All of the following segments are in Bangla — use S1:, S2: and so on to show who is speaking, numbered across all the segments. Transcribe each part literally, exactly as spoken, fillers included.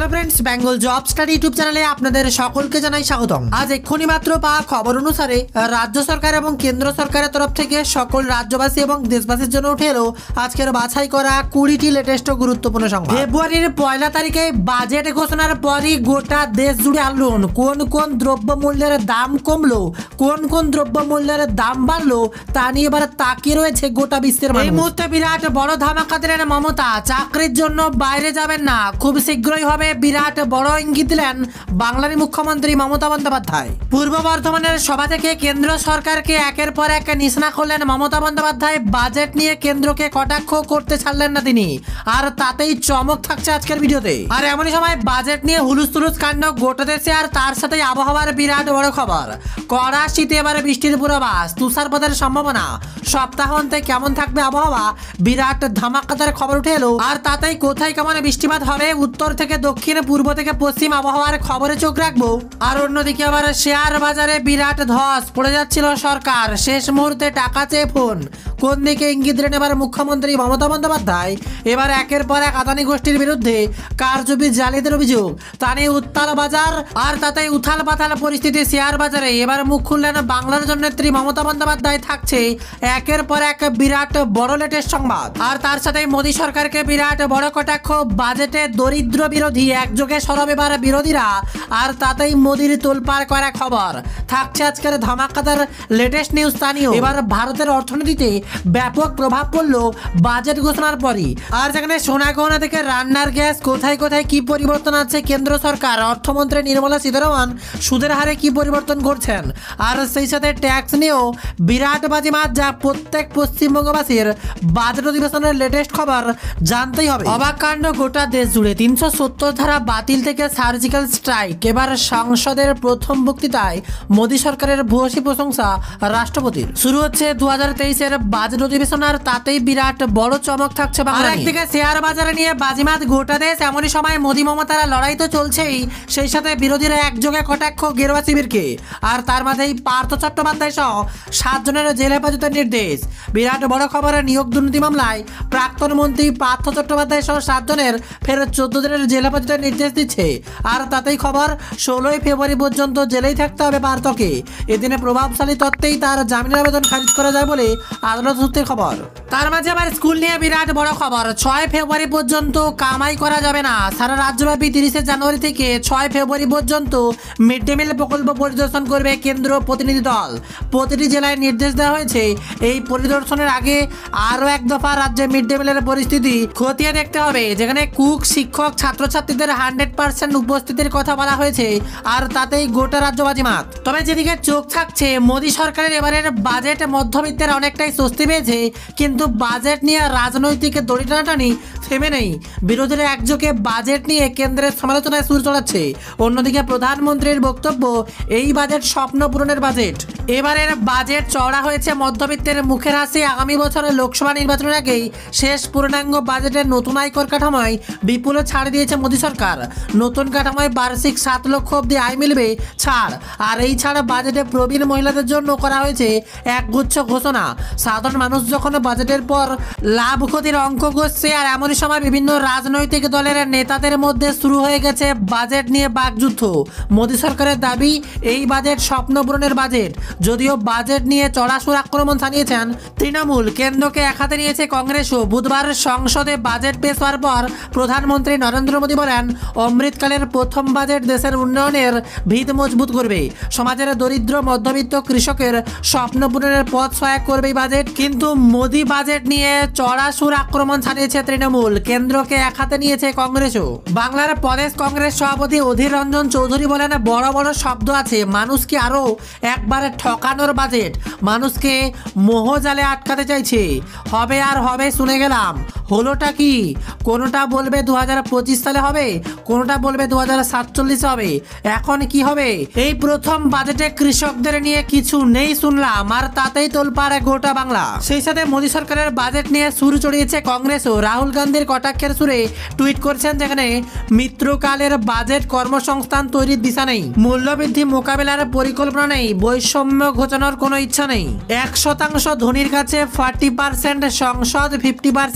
S1: Hello friends Bengal job study YouTube चैनले आपनादेर सकलके जानाई स्वागतम। आज एक्षुनि मात्र पाওয়া खबर अनुसारे राज्य सरकार एवं केंद्र सरकारेर तरफ थेके सकल राज्यबासी एवं देशबासीर जন্য उठे एलो आजकेर बाछाई करा कुड़ीटी लेटेस्ट ও गुरुत्वपूर्ण संबाद। फेब्रुआरिर पयला तारिखे बाजेट घोषणार परই गोटा देश जुड़े आंदोलन, कोन कोन द्रव्यमूल्যের दाम कमलो, कोन कोन द्रव्यमूल्যের दाम बाड़लो ता निये एबार ताकिये रयेছে गोटा বিশ্বের মানুষ। এই মুহূর্তে বিরাট বড় ধামাকা দিলেন মমতা, চাকরির জন্য বাইরে যাবেন না, খুব শীঘ্রই হবে বিরাট বড় ইঙ্গিত দিলেন বাংলার মুখ্যমন্ত্রী মমতা বন্দ্যোপাধ্যায়। পূর্ব বর্ধমানের সভা থেকে কেন্দ্র সরকারকে একের পর এক নিশানা করলেন মমতা বন্দ্যোপাধ্যায়। বাজেট নিয়ে কেন্দ্রকে কটাক্ষ করতে ছাড়লেন না তিনি, আর তাতেই চমক থাকছে আজকের ভিডিওতে। আর এমনই সময় বাজেট নিয়ে হুলুস্থুলুস কাণ্ড গোটা দেশে, আর তার সাথে আবহাওয়ার বিরাট বড় খবর। কড়া শীতে এবারে বৃষ্টির পূর্বাভাস, তুষারপাতের সম্ভাবনা, সপ্তাহান্তে কেমন থাকবে আবহাওয়া, বিরাট ধামাকাদার খবর উঠে এলো। আর তাতেই কোথায় কেমন বৃষ্টিপাত হবে, উত্তর থেকে দক্ষিণ, পূর্ব থেকে পশ্চিম আবহাওয়ার খবরে চোখ রাখবো। আর অন্যদিকে আবার শেয়ার বাজারে বিরাট ধস পড়ে যাচ্ছিল সরকার, শেষ মুহূর্তে টাকা চেয়ে ফোন। কোন দিকে ইঙ্গিত দিলেন এবার মুখ্যমন্ত্রী মমতা বন্দ্যোপাধ্যায়? এবার একের পর এক আদানি গোষ্ঠীর বিরুদ্ধে কারচুপি জালিয়াতির অভিযোগ, তা নিয়ে উত্তাল বাজার, আর তাতেই উথাল পাথাল পরিস্থিতি শেয়ার বাজারে। এবার মুখ খুললেন বাংলার জননেত্রী মমতা বন্দ্যোপাধ্যায়। থাকছে একের পর এক বিরাট বড় লেটেস্ট সংবাদ, আর তার সাথে মোদী সরকারকে বিরাট বড় কটাক্ষ। বাজেটে দরিদ্র বিরোধী একযোগে সরব এবার বিরোধীরা, আর তাতেই মোদীর তোলপাড় করা খবর। থাকছে আজকের ধামাকাদার লেটেস্ট নিউজ। স্থানীয় এবার ভারতের অর্থনীতিতে ব্যাপক প্রভাব পড়লো বাজেট ঘোষণার পরই। আর যেখানে সোনা গহনা থেকে রান্নার গ্যাস, কোথায় কোথায় কি পরিবর্তন আছে কেন্দ্র সরকার, অর্থমন্ত্রী নির্মলা সীতারামন সুদের হারে কি পরিবর্তন করছেন, আর সেই সাথে ট্যাক্স নিয়েও বিরাট বাজিমাত, যা প্রত্যেক পশ্চিমবঙ্গবাসীর বাজেট অধিবেশনের লেটেস্ট খবর জানতেই হবে। অবাক কাণ্ড গোটা দেশ জুড়ে, তিনশো সত্তর ধারা বাতিল থেকে সার্জিক্যাল স্ট্রাইক। এবার সংসদের প্রথম বক্তৃতায় মোদী সরকারের ভূয়সী প্রশংসা রাষ্ট্রপতির। শুরু হচ্ছে দু হাজার তেইশের বাজেট অধিবেশন, আর তাতেই বিরাট বড় চমক থাকছে বাংলা। একদিকে শেয়ার বাজারে নিয়ে বাজিমাত গোটা দেশ, এমনই সময় মোদী মমতারা লড়াই তো চলছেই, সেই সাথে বিরোধীরা একযোগে কটাক্ষ গেরুয়া শিবিরকে। আর তার মাঝেই পার্থ চট্টোপাধ্যায় সহ সাত জনের জেল হেফাজতের নির্দেশ। বিরাট বড় খবরের নিয়োগ দুর্নীতি মামলায় প্রাক্তন মন্ত্রী পার্থ চট্টোপাধ্যায় সহ সাত জনের ফের চোদ্দ দিনের জেল হেফাজতের নির্দেশ দিচ্ছে। আর তাতেই খবর, ষোলোই ফেব্রুয়ারি পর্যন্ত জেলেই থাকতে হবে পার্থকে। এদিনে প্রভাবশালী তত্ত্বেই তার জামিনের আবেদন খারিজ করা যায় বলে আদালত সূত্রে খবর। তার মাঝে আবার স্কুল নিয়ে বিরাট বড় খবর, ছয় ফেব্রুয়ারি পর্যন্ত কামাই করা যাবে না। সারা রাজ্যব্যাপী তিরিশে জানুয়ারি থেকে ছয় ফেব্রুয়ারি পর্যন্ত মিড ডে মিল প্রকল্প পরিদর্শন করবে কেন্দ্র প্রতিনিধি দল। প্রতিটি জেলায় নির্দেশ দেওয়া হয়েছে এই পরিদর্শনের আগে আরও এক দফা রাজ্যে মিড ডে মিলের পরিস্থিতি খতিয়ে দেখতে হবে, যেখানে কুক, শিক্ষক, ছাত্রছাত্রীদের হান্ড্রেড পার্সেন্ট উপস্থিতির কথা বলা হয়েছে। আর তাতেই গোটা রাজ্য বাজিমাত। তবে যেদিকে চোখ থাকছে মোদী সরকারের এবারের বাজেট, মধ্যবিত্তের অনেকটাই স্বস্তি পেয়েছে, কিন্তু বাজেট নিয়ে রাজনৈতিক দড়ি টানাটানি থেমে নেই। বিরোধীরা একযোগে বাজেট নিয়ে কেন্দ্রের সমালোচনায় সুর চড়াচ্ছে। অন্যদিকে প্রধানমন্ত্রীর বক্তব্য, এই বাজেট স্বপ্ন পূরণের বাজেট। এবারের বাজেট চড়া হয়েছে মধ্যবিত্তের মুখের হাসি। আগামী বছরের লোকসভা নির্বাচনের আগেই শেষ পূর্ণাঙ্গ বাজেটের নতুন আয়কর কাঠামোয় বিপুল ছাড় দিয়েছে মোদী সরকার। নতুন কাঠামোয় বার্ষিক সাত লক্ষ অব্দি আয় মিলবে ছাড়। আর এই ছাড় বাজেটে প্রবীণ মহিলাদের জন্য করা হয়েছে একগুচ্ছ ঘোষণা। সাধারণ মানুষ যখন বাজেটের পর লাভ ক্ষতির অঙ্ক কষছে, আর এমনই সময় বিভিন্ন রাজনৈতিক দলের নেতাদের মধ্যে শুরু হয়ে গেছে বাজেট নিয়ে বাকযুদ্ধ। মোদী সরকারের দাবি, এই বাজেট স্বপ্ন পূরণের বাজেট। যদিও বাজেট নিয়ে চড়াসুর আক্রমণ জানিয়েছেন তৃণমূল, কেন্দ্রকে এক হাতে নিয়েছে কংগ্রেসও। বুধবার সংসদে বাজেট পেশ হওয়ার পর প্রধানমন্ত্রী নরেন্দ্র মোদী বলেন, অমৃতকালের প্রথম বাজেট দেশের উন্নয়নের ভিত মজবুত করবে। সমাজের দরিদ্র, মধ্যবিত্ত, কৃষকের স্বপ্ন পূরণের পথ সহায়ক করবে এই বাজেট। কিন্তু মোদী বাজেট নিয়ে চড়াসুর আক্রমণ ছাড়িয়েছে তৃণমূল, কেন্দ্রকে এক হাতে নিয়েছে কংগ্রেসও। বাংলার প্রদেশ কংগ্রেস সভাপতি অধীর রঞ্জন চৌধুরী বলেন, বড় বড় শব্দ আছে, মানুষকে আরও একবারে ঠকানোর বাজেট, মানুষকে মোহজালে আটকাতে চাইছে। হবে আর হবে শুনে গেলাম, হলোটা কি? কোনোটা বলবে দু হাজার পঁচিশ সালে হবে, কোনোটা বলবে দু হাজার সাতচল্লিশে হবে। এখন কি হবে? এই প্রথম বাজেটে কৃষকদের নিয়ে কিছু নেই শুনলাম, আর তাতেই তোলপাড় গোটা বাংলা। সেই সাথে মোদী সরকারের বাজেট নিয়ে সুর চড়িয়েছে কংগ্রেসও। রাহুল গান্ধীর কটাক্ষের সুরে টুইট করছেন, যেখানে মৃত্যুকালের বাজেট, কর্মসংস্থান তৈরির দিশা নেই, মূল্যবৃদ্ধি মোকাবেলার পরিকল্পনা নেই, বৈষম্য ঘোচানোর কোনো ইচ্ছা নেই। এক শতাংশ ধনীর কাছে, ফর্টি পার্সেন্ট সংসদ, ফিফটি পার্সেন্ট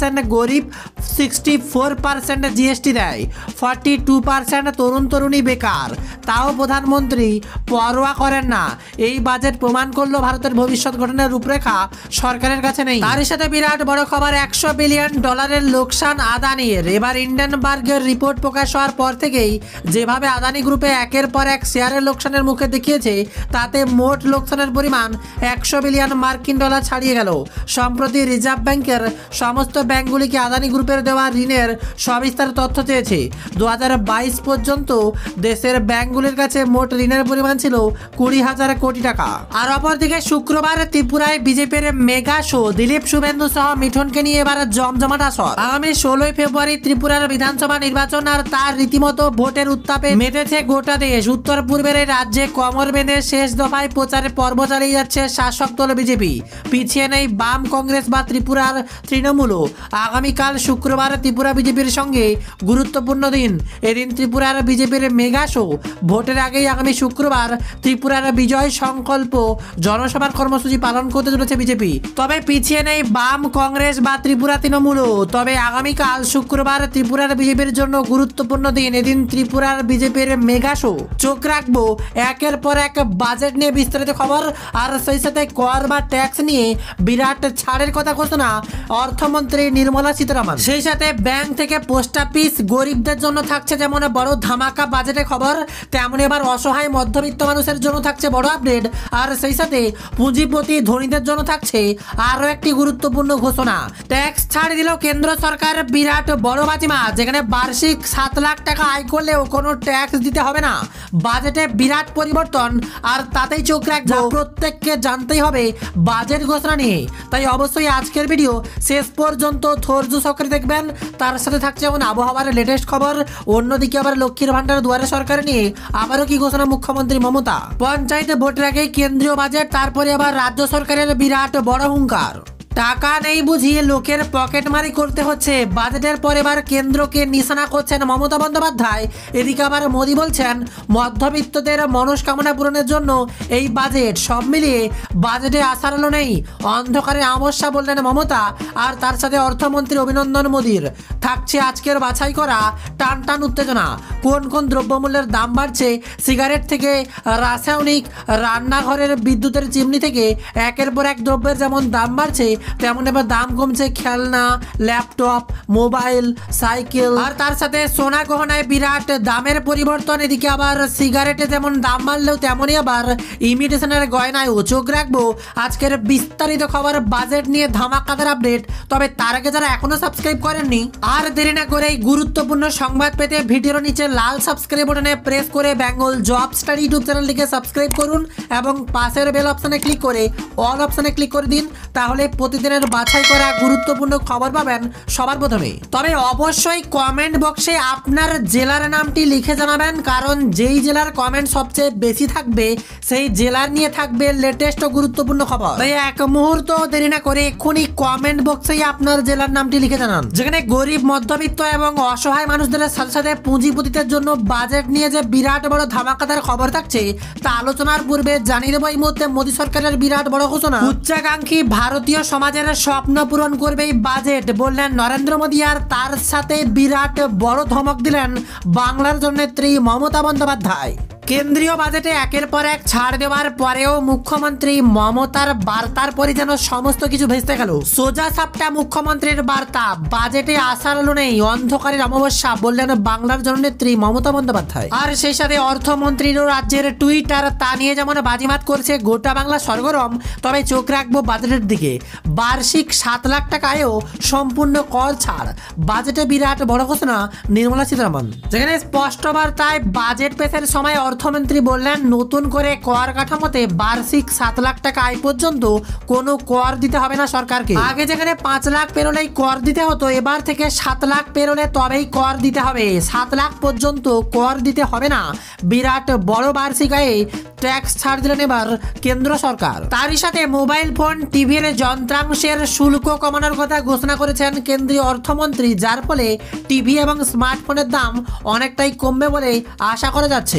S1: গরিব সিক্সটি ফোর পার্সেন্ট জিএসটি দেয়, ফর্টি টু পার্সেন্ট তরুণ তরুণী বেকার, তাও প্রধানমন্ত্রী পরোয়া করেন না। এই বাজেট প্রমাণ করলো ভারতের ভবিষ্যৎ গঠনের রূপরেখা সরকারের কাছে নেই। তারই সাথে বিরাট বড় খবর, একশো বিলিয়ন ডলারের লোকসান আদানির। এবার ইন্ডেনবার্গের রিপোর্ট প্রকাশ হওয়ার পর থেকেই যেভাবে আদানি গ্রুপে একের পর এক শেয়ারের লোকসানের মুখে দেখিয়েছে, তাতে মোট লোকসানের পরিমাণ একশো বিলিয়ন মার্কিন ডলার ছাড়িয়ে গেল। সম্প্রতি রিজার্ভ ব্যাংকের সমস্ত ব্যাংকগুলিকে আদানি গ্রুপের দেওয়া ঋণের সবিস্তার তথ্য চেয়েছে। দু হাজার বাইশ পর্যন্ত দেশের ব্যাংকগুলির কাছে মোট ঋণের পরিমাণ ছিল কুড়ি হাজার কোটি টাকা। আর অপরদিকে শুক্রবার ত্রিপুরায় বিজেপির মেগা শো, দিলীপ শুভেন্দু সহ মিঠুনকে নিয়ে এবার জমজমাট আসর। আগামী ষোলোই ফেব্রুয়ারি ত্রিপুরার বিধানসভা নির্বাচন, আর তার রীতিমতো ভোটের উত্তাপে মেতেছে গোটা দেশ। উত্তর পূর্বের এই রাজ্যে কমর বেঁধে শেষ দফায় প্রচারের পর্ব চালিয়ে যাচ্ছে শাসক দল বিজেপি। পিছিয়ে নেই বাম, কংগ্রেস বা ত্রিপুরার তৃণমূলও। আগামীকাল শুক্রবার ত্রিপুরা বিজেপির সঙ্গে গুরুত্বপূর্ণ দিন। এদিন ত্রিপুরার বিজেপির মেগা শো। ভোটের আগেই আগামী শুক্রবার ত্রিপুরার বিজয় সংকল্প জনসভার কর্মসূচি পালন করতে চলেছে বিজেপি। তবে পিছিয়ে নেই বাম, কংগ্রেস বা ত্রিপুরা তৃণমূলও। তবে আগামীকাল শুক্রবার ত্রিপুরার বিজেপির জন্য গুরুত্বপূর্ণ দিন। এদিন ত্রিপুরার বিজেপির মেগা শো। চোখ রাখবো একের পর এক বাজেট নিয়ে বিস্তারিত খবর, আর সেই সাথে কর বা ট্যাক্স নিয়ে বিরাট ছাড়ের কথা ঘোষণা অর্থমন্ত্রী নির্মলা সীতারামন। সেই সাথে ব্যাংক থেকে পোস্ট অফিস, গরিবদের জন্য থাকছে যেমন বড় ধামাকা বাজেটের খবর, তেমন এবার অসহায় মধ্যবিত্ত মানুষের জন্য থাকছে বড় আপডেট। আর সেই সাথে পুঁজিপতি ধনীদের জন্য থাকছে আরও একটি গুরুত্বপূর্ণ ঘোষণা। ট্যাক্স ছাড় দিল কেন্দ্র সরকার, বিরাট বড় বাজিমা, যেখানে বার্ষিক সাত লাখ টাকা আয় করলেও কোনো ট্যাক্স দিতে হবে না। বাজেটে বিরাট পরিবর্তন, আর তাতেই চোখ রাখবো। প্রত্যেককে জানতেই হবে বাজেট ঘোষণা নিয়ে, তাই অবশ্যই আজকের ভিডিও শেষ পর্যন্ত ধৈর্য সহকারে দেখবেন। তার সাথে থাকছে যেমন আবহাওয়ার লেটেস্ট খবর, অন্যদিকে আবার লক্ষ্মীর ভান্ডার দুয়ারে সরকার নিয়ে আবারও কি ঘোষণা মুখ্যমন্ত্রী মমতা। পঞ্চায়েতে ভোটের আগে কেন্দ্রীয় বাজেট, তারপরে আবার রাজ্য সরকারের বিরাট বড় হুঙ্কার। টাকা নেই বুঝিয়ে লোকের পকেটমারি করতে হচ্ছে। বাজেটের পর এবার কেন্দ্রকে নিশানা করছেন মমতা বন্দ্যোপাধ্যায়। এদিকে আবার মোদি বলছেন মধ্যবিত্তদের মনস্কামনা পূরণের জন্য এই বাজেট। সব মিলিয়ে বাজেটে আশার আলো নেই, অন্ধকারে আমস্যা বললেন মমতা। আর তার সাথে অর্থমন্ত্রী অভিনন্দন মোদির। থাকছে আজকের বাছাই করা টান টান উত্তেজনা। কোন কোন দ্রব্যমূল্যের দাম বাড়ছে, সিগারেট থেকে রাসায়নিক, রান্নাঘরের বিদ্যুতের চিমনি থেকে একের পর এক দ্রব্যের যেমন দাম বাড়ছে, তেমন এবার দাম কমছে খেলনা, ল্যাপটপ, মোবাইল, সাইকেল। আর তার সাথে সোনা গহনায় বিরাট দামের পরিবর্তন। এদিকে আবার সিগারেটে যেমন দাম বাড়লেও তেমনই আবার ইমিটেশনের গয়নায়ও। চোখ রাখবো আজকের বিস্তারিত খবর, বাজেট নিয়ে ধামাকাদার আপডেট। তবে তার আগে যারা এখনো সাবস্ক্রাইব করেননি, আর দেরি না করে গুরুত্বপূর্ণ সংবাদ পেতে ভিডিওর নিচে লাল সাবস্ক্রাইব বাটনে প্রেস করে বেঙ্গল জব স্টাডি ইউটিউব চ্যানেলটিকে সাবস্ক্রাইব করুন এবং পাশের বেল অপশনে ক্লিক করে অল অপশনে ক্লিক করে দিন। তাহলে প্রতিদিনের বাছাই করা গুরুত্বপূর্ণ খবর পাবেন সবার প্রথমে। তবে অবশ্যই কমেন্ট বক্সে আপনার জেলার নামটি লিখে জানাবেন, কারণ যেই জেলার কমেন্ট সবচেয়ে বেশি থাকবে সেই জেলার নিয়ে থাকবে লেটেস্ট ও গুরুত্বপূর্ণ খবর। তাই এক মুহূর্ত দেরি না করে এক্ষুনি কমেন্ট বক্সেই আপনার জেলার নামটি লিখে জানান। যেখানে গরিব, মধ্যবিত্ত এবং অসহায় মানুষদের সাথে সাথে পুঁজিপতিদের জন্য বাজেট নিয়ে যে বিরাট বড় ধামাকাদার খবর থাকছে, তা আলোচনার পূর্বে জানিয়ে দেবো এই মুহূর্তে মোদী সরকারের বিরাট বড় ঘোষণা। উচ্চাকাঙ্ক্ষী ভারতীয় সমাজের স্বপ্ন পূরণ করবে এই বাজেট, বললেন নরেন্দ্র মোদী। আর তার সাথে বিরাট বড় ধমক দিলেন বাংলার জননেত্রী মমতা বন্দ্যোপাধ্যায়। কেন্দ্রীয় বাজেটে একের পর এক ছাড় দেওয়ার পরেও মুখ্যমন্ত্রী মমতার বার্তার পরে যেন সমস্ত কিছু ভেস্তে গেল। সোজা সাপটা মুখ্যমন্ত্রীর বার্তা, বাজেটে আশার আলো নেই, অন্ধকারের অমাবস্যা, বললেন বাংলার জননেত্রী মমতা বন্দ্যোপাধ্যায়। আর সেই সাথে অর্থমন্ত্রীরও রাজ্যের টুইট, আর তা নিয়ে যেমন বাজিমাত করছে গোটা বাংলা সরগরম। তবে চোখ রাখবো বাজেটের দিকে। বার্ষিক সাত লাখ টাকায়ও সম্পূর্ণ কর ছাড়, বাজেটে বিরাট বড় ঘোষণা নির্মলা সীতারামন। যেখানে স্পষ্ট বার্তায় বাজেট পেশের সময় অর্থমন্ত্রী বললেন নতুন করে কর কাঠামোতে বার্ষিক সাত লাখ টাকা আয় পর্যন্ত কোনো কর দিতে হবে না সরকারকে। আগে যেখানে পাঁচ লাখ পেরোলেই কর দিতে হতো, এবার থেকে সাত লাখ পেরোলে তবেই কর দিতে হবে। সাত লাখ পর্যন্ত কর দিতে হবে না। বিরাট বড় বার্ষিক আয়ে ট্যাক্স ছাড় দিলেন এবার কেন্দ্র সরকার। তারই সাথে মোবাইল ফোন, টিভির যন্ত্রাংশের শুল্ক কমানোর কথা ঘোষণা করেছেন কেন্দ্রীয় অর্থমন্ত্রী, যার ফলে টিভি এবং স্মার্টফোনের দাম অনেকটাই কমবে বলে আশা করা যাচ্ছে।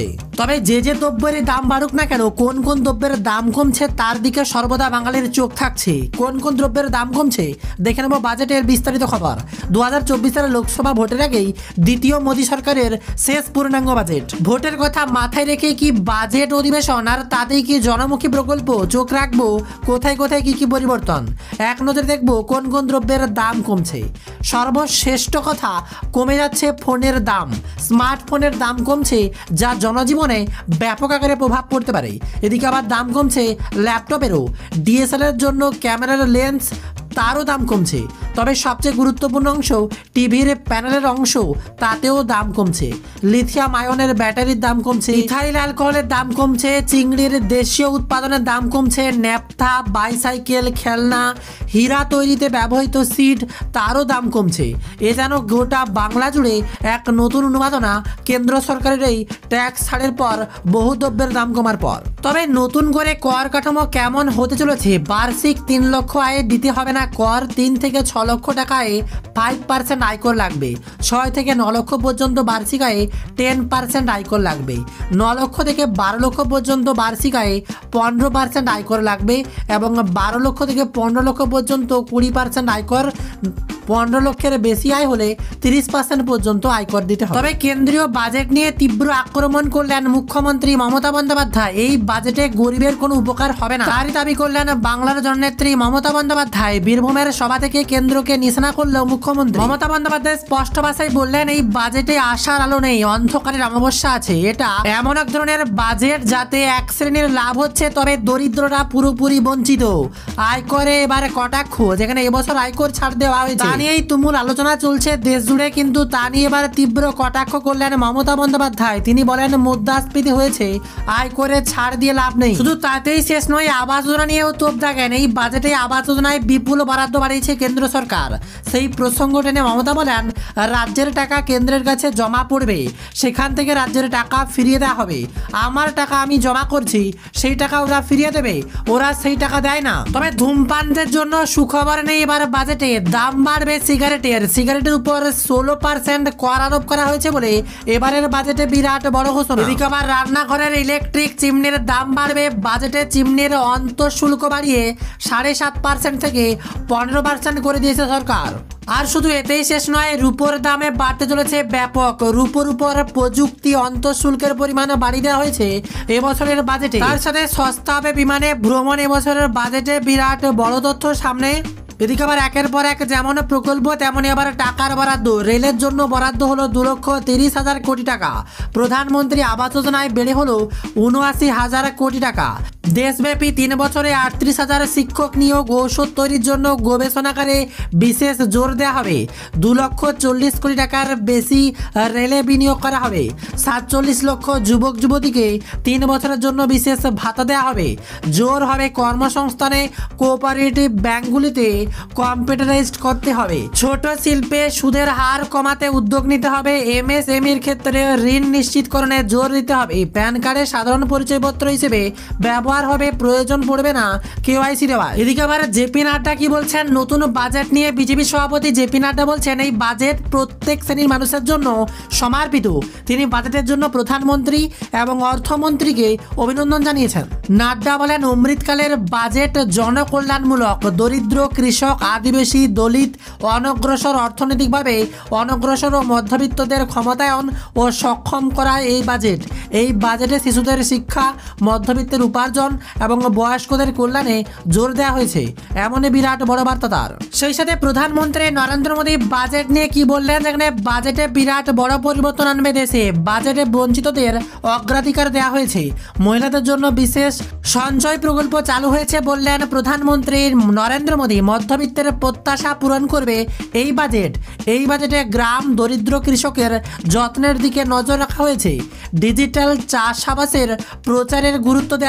S1: তবে যে যে দ্রব্যের দাম বাড়ুক না কেন, কোন কোন দ্রব্যের দাম কমছে তার দিকে সর্বদা বাঙালির চোখ থাকছে। কোন কোন দ্রব্যের দাম কমছে দেখে নেব বাজেটের বিস্তারিত খবর। দু হাজার চব্বিশ সালের লোকসভা ভোটের আগেই দ্বিতীয় মোদী সরকারের শেষ পূর্ণাঙ্গ বাজেট। ভোটের কথা মাথায় রেখে কি বাজেট অধিবেশন আর তাতেই কি জনমুখী প্রকল্প, চোখ রাখবো কোথায় কোথায় কি কি পরিবর্তন। এক নজরে দেখবো কোন কোন দ্রব্যের দাম কমছে। সর্বশ্রেষ্ঠ কথা, কমে যাচ্ছে ফোনের দাম। স্মার্টফোনের দাম কমছে, যা জনজীবনে ব্যাপক আকারে প্রভাব পড়তে পারে। এদিকে আবার দাম কমছে ল্যাপটপেরও। ডিএসএলআরের জন্য ক্যামেরার লেন্স, তারও দাম কমছে। তবে সবচেয়ে গুরুত্বপূর্ণ অংশ টিভির প্যানেলের অংশ, তাতেও দাম কমছে। লিথিয়াম আয়নের ব্যাটারির দাম কমছে, ইথাইল অ্যালকোহলের দাম কমছে, চিংড়ির দেশীয় উৎপাদনের দাম কমছে, ন্যাপথা, বাইসাইকেল, খেলনা, হীরা তৈরিতে ব্যবহৃত সিড, তারও দাম কমছে। এ যেন গোটা বাংলা জুড়ে এক নতুন উন্মাদনা কেন্দ্র সরকারের এই ট্যাক্স ছাড়ের পর বহু দ্রব্যের দাম কমার পর। তবে নতুন করে কর কাঠামো কেমন হতে চলেছে? বার্ষিক তিন লক্ষ আয়ে দিতে হবে না কর। তিন থেকে ছ লক্ষ টাকায় ফাইভ পার্সেন্ট আয়কর লাগবে। ছয় থেকে ন লক্ষ পর্যন্ত বার্ষিক আয়ে টেন পার্সেন্ট আয়কর লাগবে। ন লক্ষ থেকে বারো লক্ষ পর্যন্ত বার্ষিক আয়ে পনেরো পার্সেন্ট আয়কর লাগবে এবং বারো লক্ষ থেকে পনেরো লক্ষ পর্যন্ত কুড়ি পার্সেন্ট আয়কর। পনেরো লক্ষের বেশি আয় হলে তিরিশ পার্সেন্ট পর্যন্ত আয়কর দিতে হবে। তবে কেন্দ্রীয় বাজেট নিয়ে তীব্র আক্রমণ করলেন মুখ্যমন্ত্রী মমতা বন্দ্যোপাধ্যায়। এই বাজেটে গরিবের কোনো উপকার হবে না, তারই দাবি করলেন বাংলার জননেত্রী মমতা বন্দ্যোপাধ্যায়। বীরভূমের সভা থেকে কেন্দ্রকে নিশানা করলেও মুখ্যমন্ত্রী মমতা বন্দ্যোপাধ্যায় স্পষ্ট ভাষায় বললেন, এই বাজেটে আশার আলো নেই, অন্ধকারের অমাবস্যা আছে। এটা এমন এক ধরনের বাজেট যাতে এক শ্রেণীর লাভ হচ্ছে, তবে দরিদ্ররা পুরোপুরি বঞ্চিত। আয়করে এবারে কটাক্ষ, যেখানে এবছর আয়কর ছাড় দেওয়া হয়েছে নিয়েই তুমুল আলোচনা চলছে দেশ জুড়ে, কিন্তু তা নিয়ে এবার তীব্র কটাক্ষ করলেন মমতা বন্দ্যোপাধ্যায়। তিনি বলেন, মুদ্রাস্ফীতি হয়েছে, আয়করে ছাড় দিয়ে লাভ নেই। শুধু তাতেই শেষ নয়, আবাস যোজনা নিয়েও তোপ দাগেন। এই বাজেটে আবাস যোজনায় বিপুল বরাদ্দ বাড়িয়েছে কেন্দ্র সরকার। সেই প্রসঙ্গ টেনে মমতা বলেন, রাজ্যের টাকা কেন্দ্রের কাছে জমা পড়বে, সেখান থেকে রাজ্যের টাকা ফিরিয়ে দেওয়া হবে। আমার টাকা আমি জমা করছি, সেই টাকা ওরা ফিরিয়ে দেবে, ওরা সেই টাকা দেয় না। তবে ধূমপানদের জন্য সুখবর নেই এবার বাজেটে। দাম বাড়বে সিগারেটের। সিগারেটের উপর ষোলো পার্সেন্ট কর আরোপ করা হয়েছে বলে এবারের বাজেটে বিরাট বড় ঘোষণা। এদিকে আবার রান্নাঘরের ইলেকট্রিক চিমনির দাম বাড়বে। বাজেটে চিমনির অন্তঃশুল্ক বাড়িয়ে সাড়ে সাত পার্সেন্ট থেকে পনেরো পার্সেন্ট করে দিয়েছে সরকার। আর শুধু এতেই শেষ নয়, রূপোর দামে বাড়তে চলেছে ব্যাপক। রূপোর উপর প্রযুক্তি অন্তঃশুল্কের পরিমাণ বাড়িয়ে দেওয়া হয়েছে এবছরের বাজেটে। তার সাথে সস্তা হবে বিমানে ভ্রমণ। এবছরের বাজেটে বিরাট বড় তথ্য সামনে। এদিকে আবার একের পর এক যেমন প্রকল্প তেমনই আবার টাকার বরাদ্দ। রেলের জন্য বরাদ্দ হলো দু লক্ষ তিরিশ হাজার কোটি টাকা। প্রধানমন্ত্রী আবাস যোজনায় বেড়ে হলো উনআশি হাজার কোটি টাকা। দেশব্যাপী তিন বছরে আটত্রিশ হাজার শিক্ষক নিয়োগ। ঔষধ তৈরির জন্য গবেষণাগারে বিশেষ জোর দেওয়া হবে। দু লক্ষ চল্লিশ কোটি টাকার বেশি রেলে বিনিয়োগ করা হবে। সাতচল্লিশ লক্ষ যুবক যুবতীকে তিন বছরের জন্য বিশেষ ভাতা দেওয়া হবে। জোর হবে কর্মসংস্থানে। কোঅপারেটিভ ব্যাংকগুলিতে কম্পিউটারাইজড করতে হবে। ছোট শিল্পে সুদের হার কমাতে উদ্যোগ নিতে হবে। এমএসএমইর ক্ষেত্রে ঋণ নিশ্চিতকরণে জোর দিতে হবে। প্যান কার্ডের সাধারণ পরিচয়পত্র হিসেবে ব্যবহার হবে, প্রয়োজন পড়বে না কেওয়াইসি দেওয়া। এদিকে আবার জেপি নাড্ডা কি বলছেন নতুন বাজেট নিয়ে? বিজেপি সভাপতি জেপি নাড্ডা বলছেন, এই বাজেট প্রত্যেক শ্রেণীর মানুষের জন্য সমর্পিত। তিনি বাজেটের জন্য প্রধানমন্ত্রী এবং অর্থমন্ত্রীকে অভিনন্দন জানিয়েছেন। নাড্ডা বলেন, অমৃতকালের বাজেট জনকল্যাণমূলক। দরিদ্র, কৃষক, আদিবাসী, দলিত, অনগ্রসর, অর্থনৈতিকভাবে অনগ্রসর ও মধ্যবিত্তদের ক্ষমতায়ন ও সক্ষম করা এই বাজেট। এই বাজেটে শিশুদের শিক্ষা, মধ্যবিত্তের উপার্জন এবং বয়স্কদের কল্যাণে জোর দেওয়া হয়েছে। এমনই বিরাট বড় বার্তা তার। সেই সাথে প্রধানমন্ত্রী নরেন্দ্র মোদী বাজেট নিয়ে কি বললেন? যেখানে বাজেটে বিরাট বড় পরিবর্তন আনবে দেশে। বাজেটে বঞ্চিতদের অগ্রাধিকার দেওয়া হয়েছে। মহিলাদের জন্য বিশেষ সঞ্চয় প্রকল্প চালু হয়েছে বললেন প্রধানমন্ত্রী নরেন্দ্র মোদী। মধ্যবিত্তের প্রত্যাশা পূরণ করবে এই বাজেট। এই বাজেটে গ্রাম, দরিদ্র কৃষকের যত্নের দিকে নজর রাখা হয়েছে। ডিজিটাল চাষাবাসের প্রচারের গুরুত্ব দেওয়া হয়েছে এবং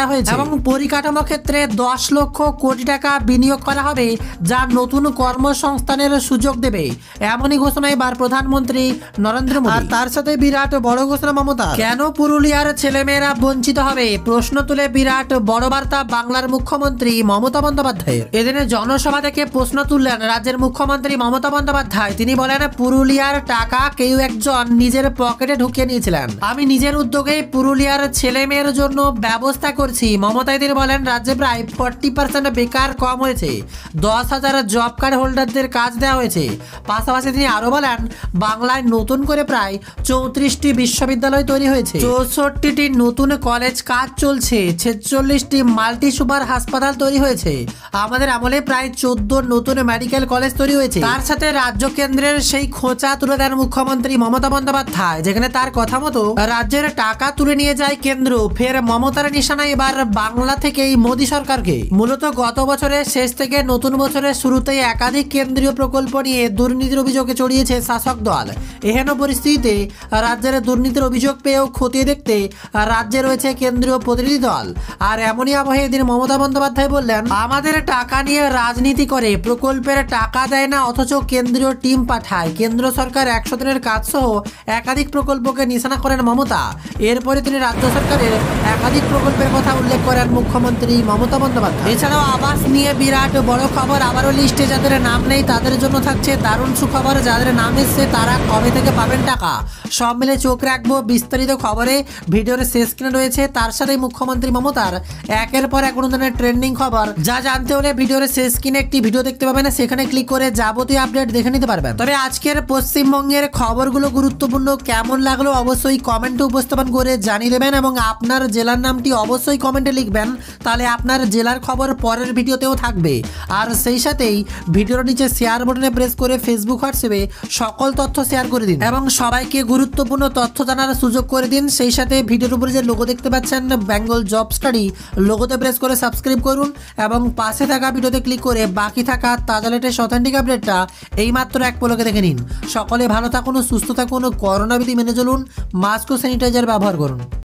S1: এবং পরিকাঠামো ক্ষেত্রে দশ লক্ষ কোটি টাকা বিনিয়োগ করা হবে, যা নতুন কর্মসংস্থানের সুযোগ দেবে। এমনই ঘোষণা এবার প্রধানমন্ত্রী নরেন্দ্র মোদী। আর তার সাথে বিরাট বড় ঘোষণা মমতা। কেন পুরুলিয়ার ছেলেমেয়েরা বঞ্চিত হবে, প্রশ্ন তুলে বিরাট বড় বার্তা বাংলার মুখ্যমন্ত্রী মমতা বন্দ্যোপাধ্যায়ের। এদিনে জনসভা থেকে প্রশ্ন তুললেন রাজ্যের মুখ্যমন্ত্রী মমতা বন্দ্যোপাধ্যায়। তিনি বলেন, পুরুলিয়ার টাকা কেউ একজন নিজের পকেটে ঢুকিয়ে নিয়েছিলেন। আমি নিজের উদ্যোগেই পুরুলিয়ার ছেলে মেয়ের জন্য ব্যবস্থা করছি। মমতাই তিনি বলেন, রাজ্যে প্রায় ফর্টি পার্সেন্ট বেকার কম হয়েছে, দশ হাজার জব কার্ড হোল্ডারদের কাজ দেওয়া হয়েছে। পাশাপাশি তিনি আরো বলেন, বাংলায় নতুন করে প্রায় চৌত্রিশটি বিশ্ববিদ্যালয় তৈরি হয়েছে, চৌষট্টিটি নতুন কলেজ কাজ চলছে, ছেচল্লিশটি মাল্টি সুপার হাসপাতাল তৈরি হয়েছে। আমাদের আমলে প্রায় চোদ্দ নতুন মেডিকেল কলেজ তৈরি হয়েছে। তার সাথে রাজ্য কেন্দ্রের সেই খোঁচা তুলে দেন মুখ্যমন্ত্রী মমতা বন্দ্যোপাধ্যায়, যেখানে তার কথা মতো রাজ্যের টাকা তুলে নিয়ে যায় কেন্দ্র। ফের মমতার নিশানা এবার বাংলা থেকেই মোদী সরকারকে। মূলত গত বছরের শেষ থেকে নতুন বছরের শুরুতেই একাধিক কেন্দ্রীয় প্রকল্প নিয়ে দুর্নীতির অভিযোগে জড়িয়েছে শাসক দল। এহেন পরিস্থিতিতে রাজ্যের দুর্নীতির অভিযোগ পেয়েও খতিয়ে দেখতে রাজ্যে রয়েছে কেন্দ্রীয় প্রতিনিধি দল। আর এমনই আবহে এদিন মমতা বন্দ্যোপাধ্যায় বললেন, আমাদের টাকা নিয়ে রাজনীতি করে, প্রকল্পের টাকা দেয় না, অথচ কেন্দ্রীয় টিম পাঠায়। কেন্দ্র সরকার একশো দিনের কাজ সহ একাধিক প্রকল্পকে নিশানা করেন মমতা। এরপরে তিনি রাজ্য সরকারের একাধিক প্রকল্পের কথা উল্লেখ করেন মুখ্যমন্ত্রী মমতা বন্দ্যোপাধ্যায়। এছাড়াও আবাস নিয়ে বিরাট বড় খবর। আবারও লিস্টে যাদের নাম নেই তাদের জন্য থাকছে দারুণ সুখবর। যাদের নাম এসছে তারা কবে থেকে পাবেন টাকা, সব মিলে চোখ রাখবো বিস্তারিত খবরে। ভিডিওর শেষ স্ক্রিনে রয়েছে তার সাথে মুখ্যমন্ত্রী মমতার একের পর এক অনুদানের ট্রেন্ডিং খবর। যা জানতে হলে ভিডিওর শেষ স্ক্রিনে একটি ভিডিও দেখতে পাবেন, সেখানে ক্লিক করে যাবতীয় আপডেট দেখে নিতে পারবেন। তবে আজকের পশ্চিমবঙ্গের খবরগুলো গুরুত্বপূর্ণ, কেমন লাগলো অবশ্যই কমেন্টে উপস্থাপন করে জানিয়ে দেবেন এবং আপনার জেলার নামটি অবশ্যই কমেন্টে লিখবেন, তাহলে আপনার জেলার খবর পরের ভিডিওতেও থাকবে। আর সেই সাথেই ভিডিওর নিচে শেয়ার বাটনে প্রেস করে ফেসবুক হোয়াটসঅ্যাপে সকল তথ্য শেয়ার করে দিন এবং সবাইকে গুরুত্বপূর্ণ তথ্য জানার সুযোগ করে দিন। সেই সাথে ভিডিওর উপরে যে লোগো দেখতে পাচ্ছেন বেঙ্গল জব স্টাডি, লোগোতে প্রেস করে সাবস্ক্রাইব করুন এবং পাশে থাকা ভিডিওতে ক্লিক করে বাকি থাকা তাজা লেটেস্ট অথেন্টিক আপডেটটা এইমাত্র এক পলকে দেখে নিন। সকলে ভালো থাকুন, সুস্থ থাকুন, করোনা বিধি মেনে চলুন, মাস্ক ও স্যানিটাইজার ব্যবহার করুন।